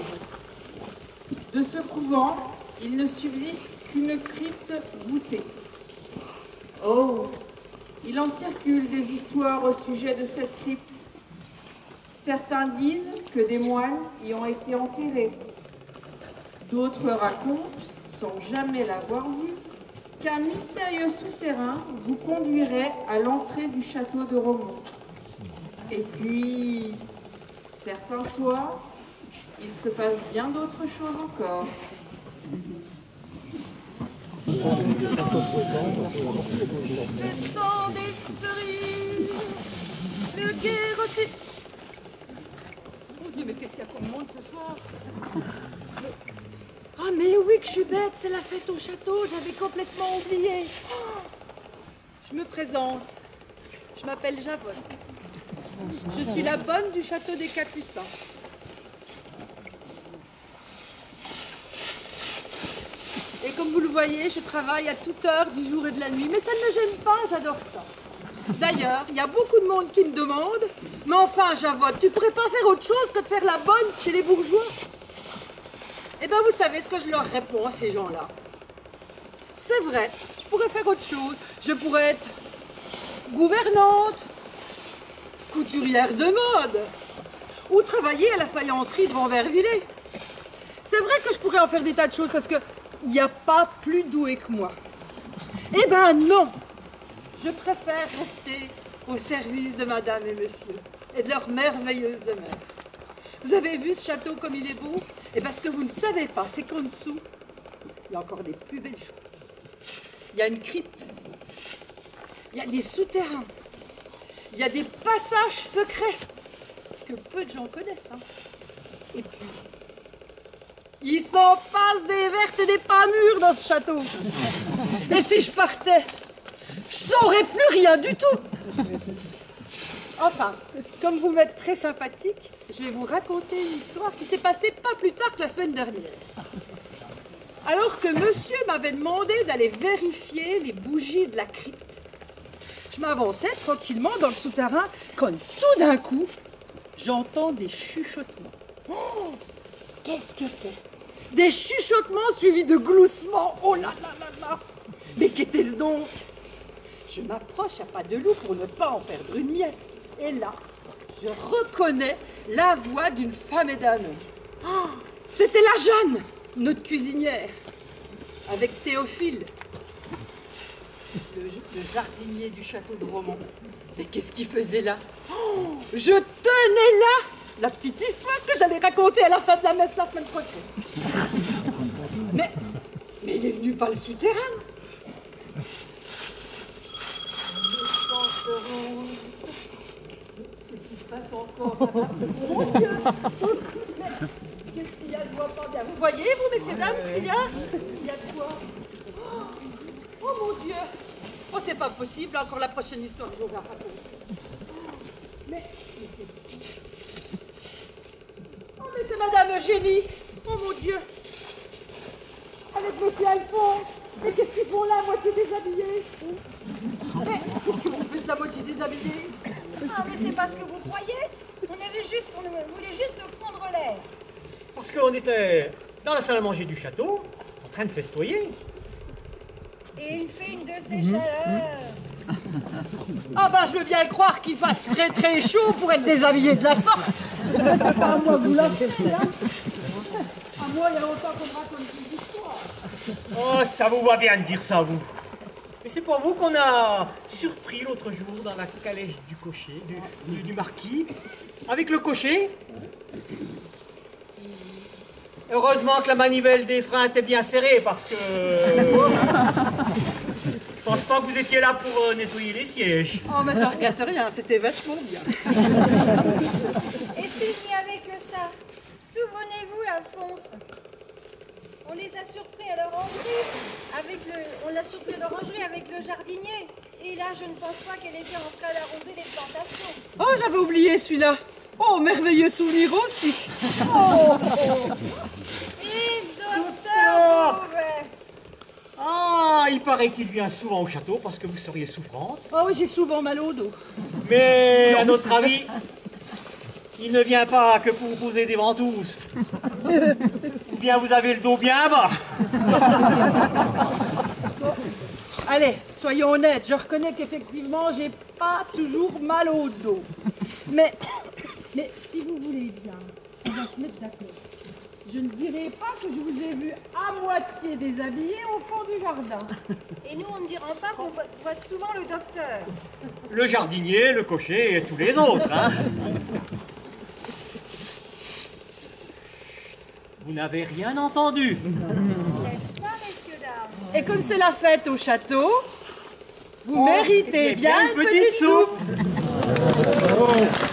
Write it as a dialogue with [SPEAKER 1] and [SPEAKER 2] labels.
[SPEAKER 1] De ce couvent, il ne subsiste qu'une crypte voûtée. Oh, il en circule des histoires au sujet de cette crypte. Certains disent que des moines y ont été enterrés. D'autres racontent, sans jamais l'avoir vu, qu'un mystérieux souterrain vous conduirait à l'entrée du château de Romont. Et puis, certains soirs, il se passe bien d'autres choses encore.
[SPEAKER 2] Le temps des cerises, le guerre aussi. Mon Dieu, mais qu'est-ce qu'il y a comme monde ce soir? Ah, mais oui que je suis bête, c'est la fête au château, j'avais complètement oublié. Je me présente, je m'appelle Javotte. Je suis la bonne du château des Capucins. Et comme vous le voyez, je travaille à toute heure du jour et de la nuit, mais ça ne me gêne pas, j'adore ça. D'ailleurs, il y a beaucoup de monde qui me demande, mais enfin, Javotte, tu pourrais pas faire autre chose que de faire la bonne chez les bourgeois? Eh bien, vous savez ce que je leur réponds à ces gens-là. C'est vrai, je pourrais faire autre chose. Je pourrais être gouvernante, couturière de mode, ou travailler à la faïencerie de Vanvervillers. C'est vrai que je pourrais en faire des tas de choses parce qu'il n'y a pas plus doué que moi. Eh ben non, je préfère rester au service de madame et monsieur et de leur merveilleuse demeure. Vous avez vu ce château comme il est beau? Et parce que vous ne savez pas, c'est qu'en dessous, il y a encore des plus belles choses. Il y a une crypte, il y a des souterrains, il y a des passages secrets que peu de gens connaissent. Hein. Et puis, il s'en passe des vertes et des pas mûres dans ce château. Et si je partais, je saurais plus rien du tout. Enfin, comme vous m'êtes très sympathique, je vais vous raconter une histoire qui s'est passée pas plus tard que la semaine dernière. Alors que monsieur m'avait demandé d'aller vérifier les bougies de la crypte, je m'avançais tranquillement dans le souterrain quand tout d'un coup, j'entends des chuchotements. Oh, qu'est-ce que c'est? Des chuchotements suivis de gloussements. Oh là là là là! Mais qu'était-ce donc? Je m'approche à pas de loup pour ne pas en perdre une miette. Et là, je reconnais la voix d'une femme et d'un homme. Oh, c'était la Jeanne, notre cuisinière, avec Théophile, le jardinier du château de Romont. Mais qu'est-ce qu'il faisait là? Oh, je tenais là la petite histoire que j'allais raconter à la fin de la messe la semaine prochaine. Mais il est venu par le souterrain. Encore. Mon Dieu! Mais qu'est-ce qu'il y a? Je vois pas bien. Vous voyez, vous, messieurs, dames, ce qu'il y a? Il y a de quoi? Oh mon Dieu! Oh, c'est pas possible, encore la prochaine histoire que je vais raconter. Mais c'est Madame Eugénie! Oh mon Dieu! Avec monsieur Alphonse! Mais qu'est-ce qu'ils font là, à moitié déshabillés? Mais qu'est-ce que vous faites la moitié déshabillée?
[SPEAKER 3] Ah, mais c'est pas ce que vous croyez. On voulait juste prendre l'air.
[SPEAKER 4] Parce qu'on était dans la salle à manger du château, en train de festoyer.
[SPEAKER 3] Et une fine de ces chaleurs.
[SPEAKER 2] Ah bah je veux bien croire qu'il fasse très très chaud pour être déshabillé de la sorte. C'est pas à moi vous là, c'est là. À moi il y a longtemps qu'on me raconte des histoires.
[SPEAKER 4] Oh, ça vous va bien de dire ça, vous. Et c'est pour vous qu'on a surpris l'autre jour dans la calèche du cocher, du marquis, avec le cocher. Heureusement que la manivelle des freins était bien serrée, parce que... je pense pas que vous étiez là pour nettoyer les sièges.
[SPEAKER 2] Oh mais je regrette rien, c'était vachement bien.
[SPEAKER 3] Et s'il n'y avait que ça, souvenez-vous, Alphonse, on les a surpris à l'orangerie avec le jardinier. Et là, je ne pense pas qu'elle était en train d'arroser les plantations.
[SPEAKER 2] Oh j'avais oublié celui-là. Oh merveilleux souvenir aussi. Oh.
[SPEAKER 3] Et docteur Beauvais.
[SPEAKER 4] Ah, il paraît qu'il vient souvent au château parce que vous seriez souffrante.
[SPEAKER 2] Oh oui, j'ai souvent mal au dos.
[SPEAKER 4] Mais à notre avis, Il ne vient pas que pour poser des ventouses. Ou bien vous avez le dos bien bas.
[SPEAKER 2] Allez, soyons honnêtes, je reconnais qu'effectivement, j'ai pas toujours mal au dos. Mais si vous voulez bien, on va se mettre d'accord. Je ne dirai pas que je vous ai vu à moitié déshabillé au fond du jardin.
[SPEAKER 3] Et nous, on ne dira pas qu'on voit souvent le docteur.
[SPEAKER 4] Le jardinier, le cocher et tous les autres, hein. Vous n'avez rien entendu.
[SPEAKER 3] N'est-ce pas, messieurs, dames?
[SPEAKER 2] Et comme c'est la fête au château, vous méritez bien une petite soupe.